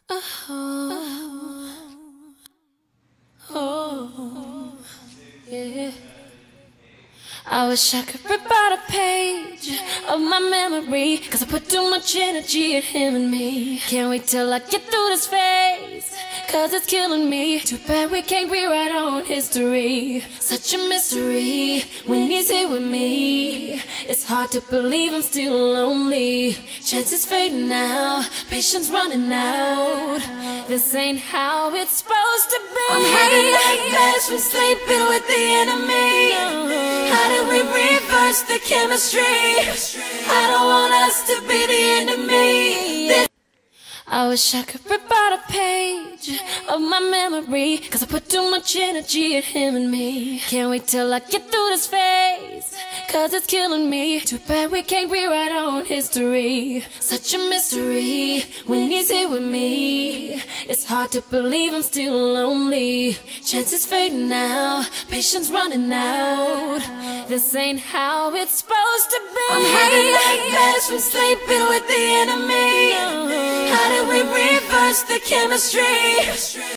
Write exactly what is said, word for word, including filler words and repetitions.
Oh, oh, yeah. I wish I could rip out a page of my memory, cause I put too much energy in him and me. Can't wait till I get through this phase, cause it's killing me. Too bad we can't rewrite our own history. Such a mystery when he's here with me. It's hard to believe I'm still lonely. Chances fading now, patience running out. This ain't how it's supposed to be. I'm having nightmares from sleeping with the enemy. How did we reverse the chemistry? I don't want us to be the enemy. This I wish I could rip out a page of my memory, cause I put too much energy in him and me. Can't wait till I get through this phase, cause it's killing me. Too bad we can't rewrite our own history. Such a mystery when he's here with me. It's hard to believe I'm still lonely. Chances fading now, patience running out. This ain't how it's supposed to be. I'm having nightmares from sleeping with the enemy. How did we reverse the chemistry?